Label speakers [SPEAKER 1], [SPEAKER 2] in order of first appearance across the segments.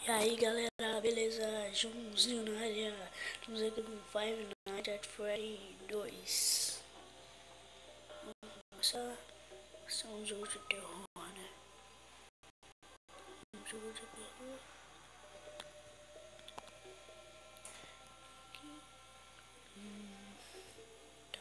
[SPEAKER 1] E aí galera, beleza? Joãozinho na área. Estamos aqui com Five Nights at Freddy 2. Nossa, isso é um jogo de terror, né? Um jogo de terror. Tá.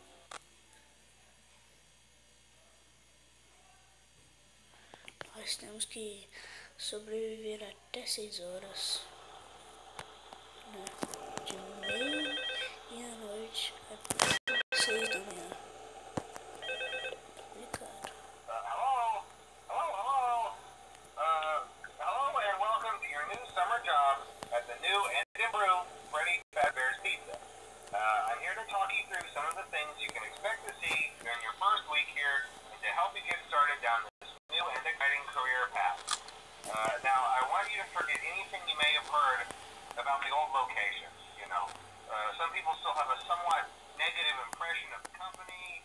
[SPEAKER 1] Nós temos que sobreviver até 6 horas, né? De meio e à noite até 6 da manhã. Complicado.
[SPEAKER 2] Hello and welcome to your new summer job at the new and improved Fredy Pizza. I'm here to talk you through some of the things you can expect to see during your first week here and to help you get started down this new and exciting career path. Now, I want you to forget anything you may have heard about the old location. Some people still have a somewhat negative impression of the company.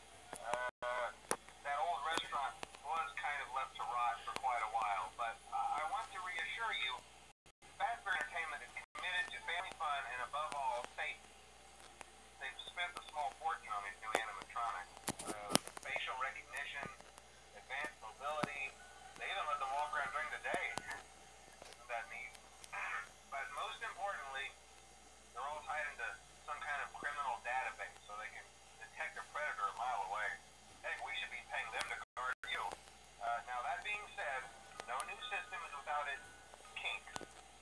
[SPEAKER 2] That old restaurant was kind of left to rot for quite a while, but I want to reassure you, Fazbear Entertainment is committed to family fun and above all, safety. They've spent a small fortune on these new animatronics. Facial recognition, advanced mobility, they even let them walk around during the day. Isn't that neat? But most importantly, they're all tied into some kind of criminal database so they can detect a predator a mile away. Heck, we should be paying them to guard you. Now that being said, no new system is without its kinks.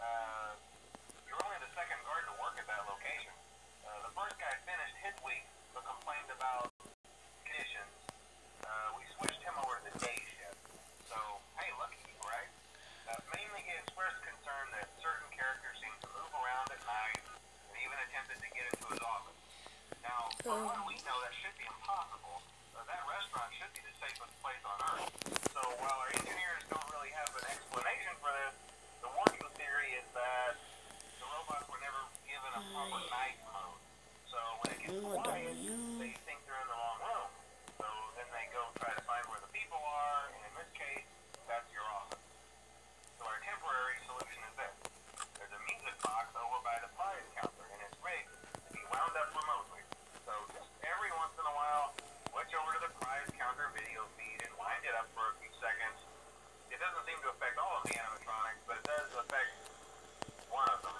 [SPEAKER 2] You're only the second guard to work at that location. The first guy finished his week but complained about conditions. We switched him over to the day shift. So, hey, lucky, right? Mainly he expressed concern that certain characters seem to move around at night and even attempted to get into his office. Now, from what we know, that should be impossible. That restaurant should be the safest place on Earth. So while our engineers don't really have an explanation for this, the working theory is that the robots were never given a proper night mode. So when it gets quiet, they think they're in the wrong room. So then they go try to find where the people are, and in this case, that's your office. So our temporary solution is this. There's a music box over by the prize counter, and it's rigged to be wound up remotely. So just every once in a while, switch over to the prize counter video feed and wind it up for a few seconds. It doesn't seem to affect all of the animatronics, but it does affect one of them.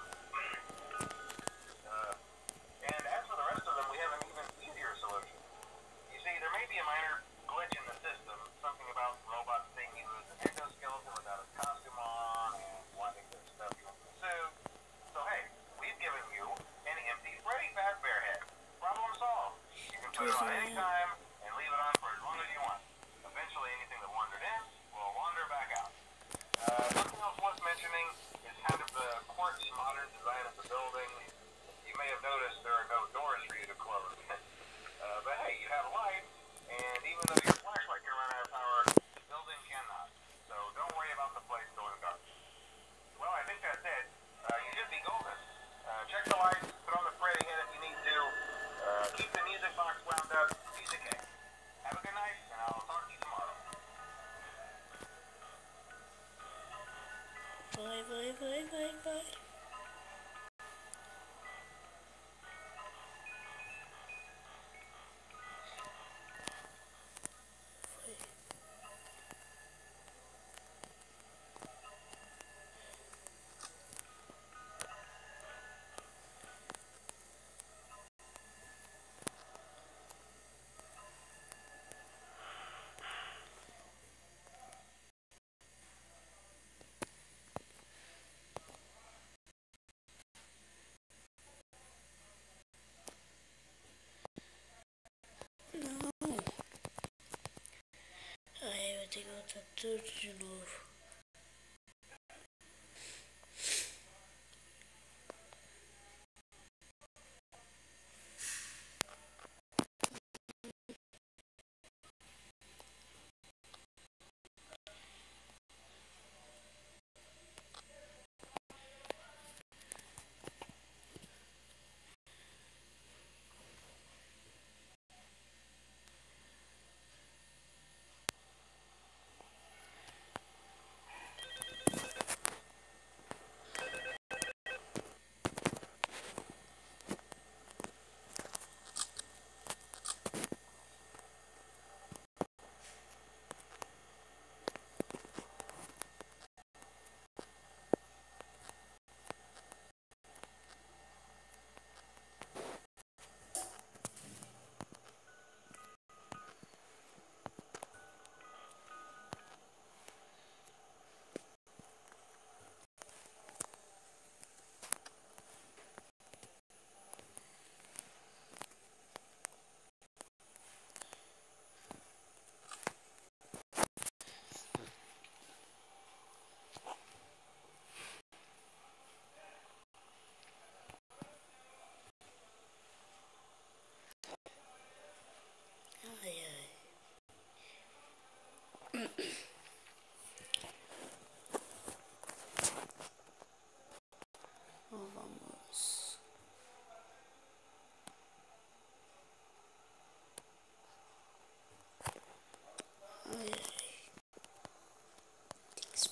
[SPEAKER 2] And as for the rest of them, we have an even easier solution. You see, there may be a minor glitch in the system, something about robots being used as an endoskeleton without a costume on and wanting to stuff you into the suit. So hey, we've given you an empty Fredy Fazbear head. Problem solved. You can put it on any time and leave it on for as long as you want. Eventually anything that wandered in will wander back out. Something else worth mentioning is kind of the quirky modern design of the building. You may have noticed there are no doors for you to close. But hey, you have a light, and even though your flashlight can run out of power, the building cannot. So don't worry about the place going dark. Well, I think that's it. You should be golden. Check the lights, put on the Fredy head if you need to. Keep the music box wound up. Piece of cake. Have a good night, and I'll talk to you tomorrow.
[SPEAKER 1] Bye. Não. Aí eu vou ter que voltar tudo de novo.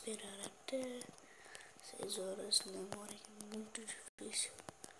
[SPEAKER 1] esperar até 6 horas, demora, é muito difícil.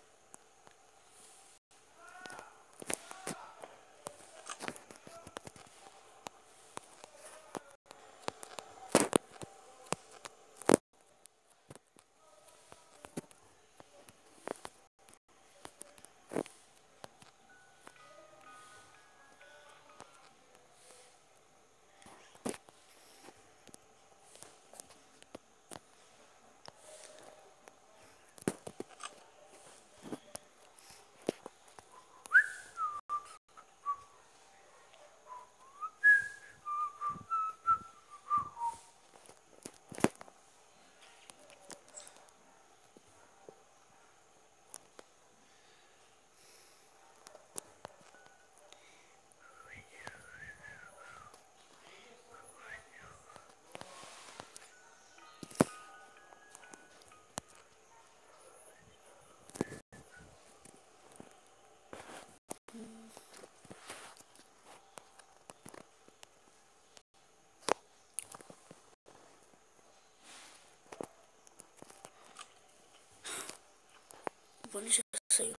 [SPEAKER 1] O Bonnie já saiu.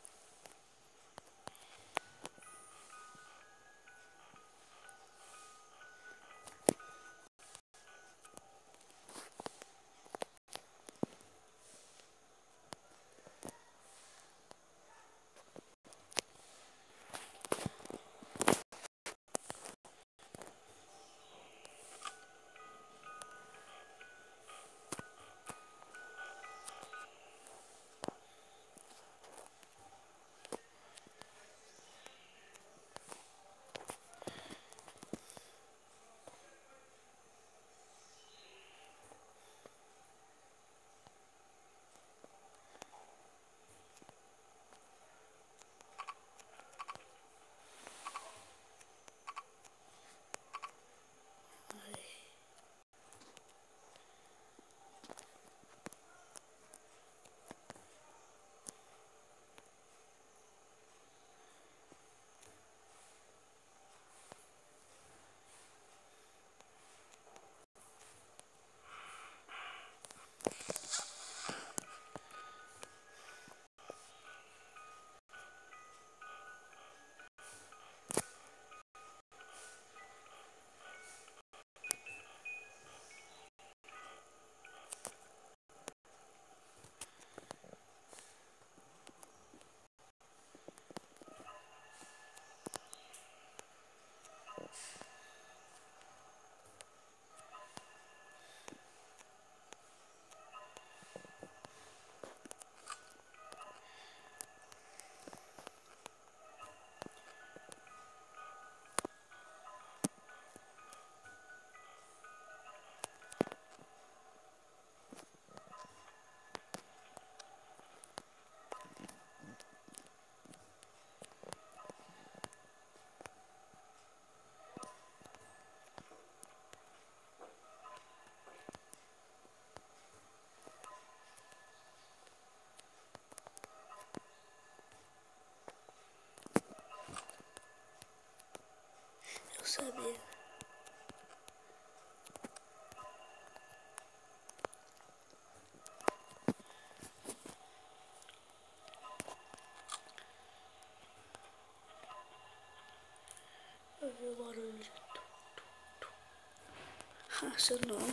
[SPEAKER 1] Eu sabia. Eu vi o barulho de tu. Ah, seu nome.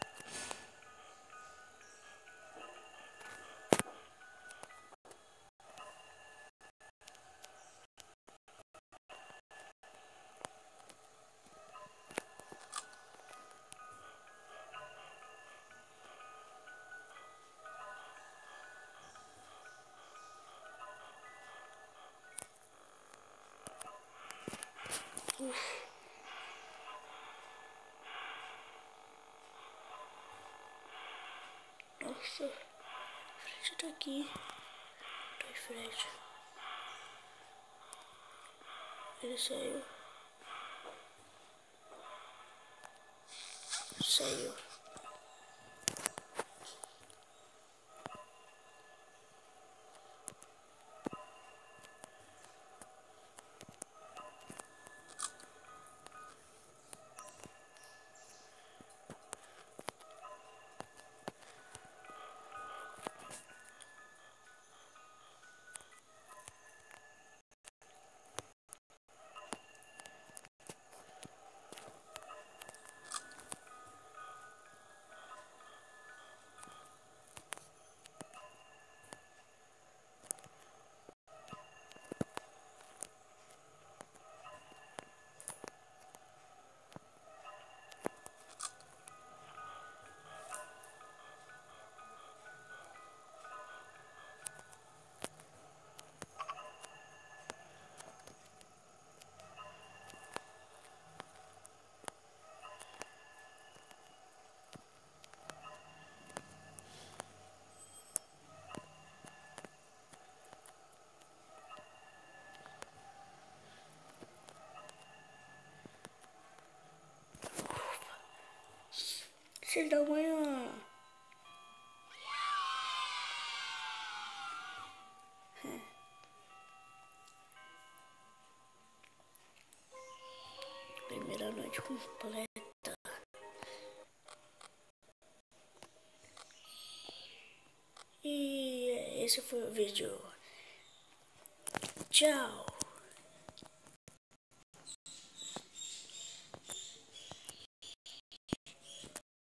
[SPEAKER 1] Nossa, Fred tá aqui. Oi, Fred. Ele saiu. Saiu. 6 da manhã. Primeira noite completa. E esse foi o vídeo. Tchau.